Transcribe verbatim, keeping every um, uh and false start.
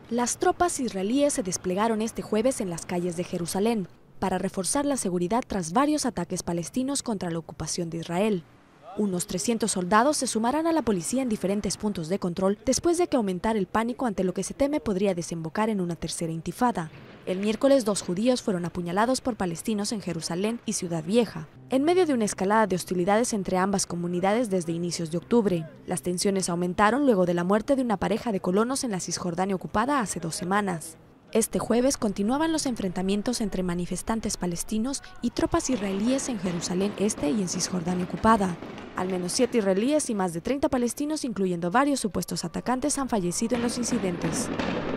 Las tropas israelíes se desplegaron este jueves en las calles de Jerusalén para reforzar la seguridad tras varios ataques palestinos contra la ocupación de Israel. Unos trescientos soldados se sumarán a la policía en diferentes puntos de control después de que aumentara el pánico ante lo que se teme podría desembocar en una tercera intifada. El miércoles, dos judíos fueron apuñalados por palestinos en Jerusalén y Ciudad Vieja, en medio de una escalada de hostilidades entre ambas comunidades desde inicios de octubre. Las tensiones aumentaron luego de la muerte de una pareja de colonos en la Cisjordania ocupada hace dos semanas. Este jueves continuaban los enfrentamientos entre manifestantes palestinos y tropas israelíes en Jerusalén Este y en Cisjordania ocupada. Al menos siete israelíes y más de treinta palestinos, incluyendo varios supuestos atacantes, han fallecido en los incidentes.